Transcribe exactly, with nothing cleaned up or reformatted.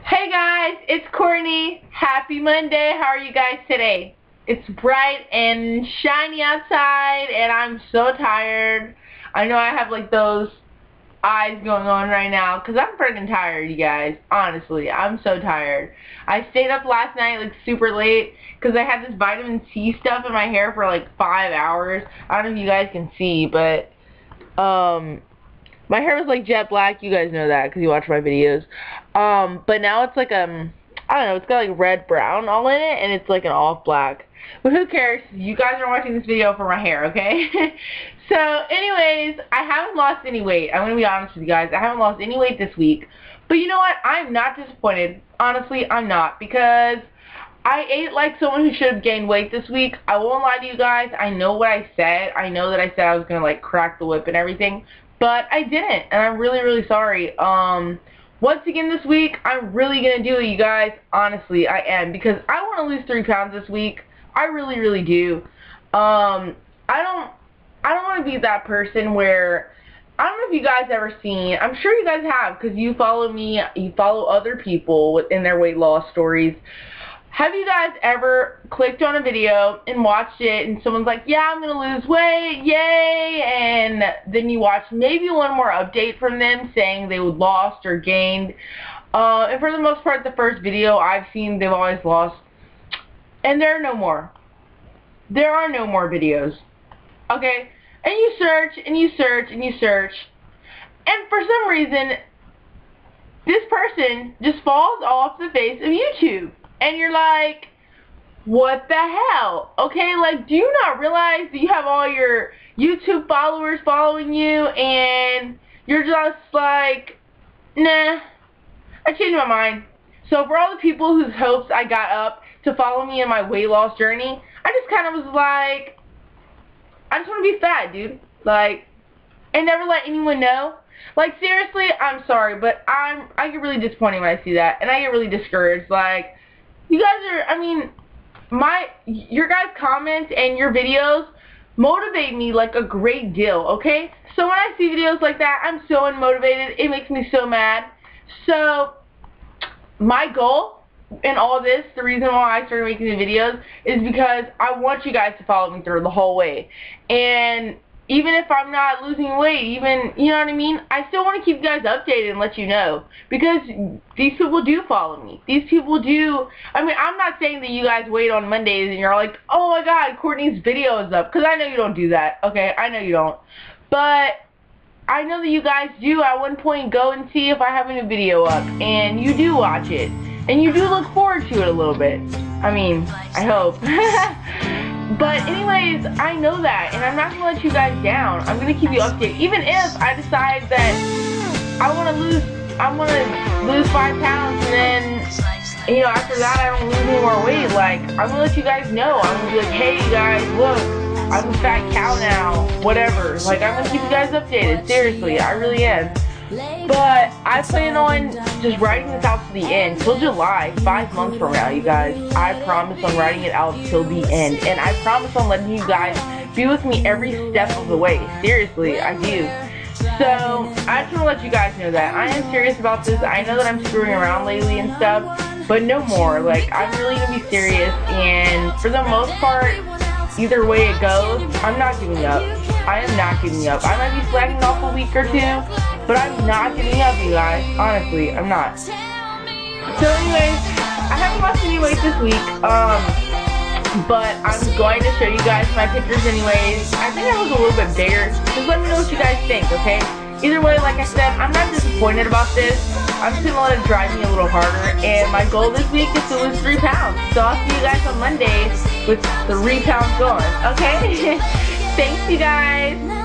Hey guys, it's Courtney. Happy Monday. How are you guys today? It's bright and shiny outside and I'm so tired. I know I have like those eyes going on right now because I'm freaking tired, you guys. Honestly, I'm so tired. I stayed up last night like super late because I had this vitamin C stuff in my hair for like five hours. I don't know if you guys can see, but um... my hair was like jet black. You guys know that because you watch my videos. Um, but now it's like, um, I don't know, it's got like red brown all in it, and it's like an off black. But who cares? You guys are watching this video for my hair, okay? So, anyways, I haven't lost any weight. I'm going to be honest with you guys. I haven't lost any weight this week. But you know what? I'm not disappointed. Honestly, I'm not. Because I ate like someone who should have gained weight this week. I won't lie to you guys. I know what I said. I know that I said I was going to like crack the whip and everything. But I didn't, and I'm really, really sorry. Um, once again this week, I'm really going to do it, you guys. Honestly, I am, because I want to lose three pounds this week. I really, really do. Um, I don't, I don't want to be that person where, I don't know if you guys ever seen, I'm sure you guys have, because you follow me, you follow other people in their weight loss stories. Have you guys ever clicked on a video and watched it and someone's like, yeah, I'm going to lose weight, yay, and then you watch maybe one more update from them saying they lost or gained, uh, and for the most part, the first video I've seen, they've always lost, and there are no more. There are no more videos, okay? And you search, and you search, and you search, and for some reason, this person just falls off the face of YouTube. And you're like, what the hell? Okay, like, do you not realize that you have all your YouTube followers following you and you're just like, nah, I changed my mind. So for all the people whose hopes I got up to follow me in my weight loss journey, I just kind of was like, I just want to be fat, dude. Like, and never let anyone know. Like, seriously, I'm sorry, but I'm, I get really disappointed when I see that, and I get really discouraged. Like, you guys are, I mean, my, your guys' comments and your videos motivate me like a great deal, okay? So when I see videos like that, I'm so unmotivated. It makes me so mad. So, my goal in all this, the reason why I started making the videos, is because I want you guys to follow me through the whole way. And even if I'm not losing weight, even, you know what I mean? I still want to keep you guys updated and let you know. Because these people do follow me. These people do, I mean, I'm not saying that you guys wait on Mondays and you're like, oh my god, Courtney's video is up. Because I know you don't do that, okay? I know you don't. But I know that you guys do at one point go and see if I have a new video up. And you do watch it. And you do look forward to it a little bit. I mean, I hope. But anyways, I know that, and I'm not going to let you guys down. I'm going to keep you updated. Even if I decide that I want to lose, I want to lose five pounds, and then, you know, after that I don't lose any more weight, like, I'm going to let you guys know. I'm going to be like, hey, you guys, look, I'm a fat cow now, whatever. Like, I'm going to keep you guys updated. Seriously, I really am. But I plan on just writing this out to the end, till July, five months from now, you guys. I promise on writing it out till the end, and I promise on letting you guys be with me every step of the way. Seriously, I do. So, I just want to let you guys know that I am serious about this. I know that I'm screwing around lately and stuff, but no more. Like, I'm really going to be serious, and for the most part, either way it goes, I'm not giving up. I am not giving up. I might be slacking off a week or two, but I'm not giving up, you guys. Honestly, I'm not. So anyways, I haven't lost any weight this week, um, but I'm going to show you guys my pictures anyways. I think I was a little bit bigger. Just let me know what you guys think, okay? Either way, like I said, I'm not disappointed about this. I'm just going to let it drive me a little harder, and my goal this week is to lose three pounds. So I'll see you guys on Monday with three pounds gone, okay? Thanks, you guys.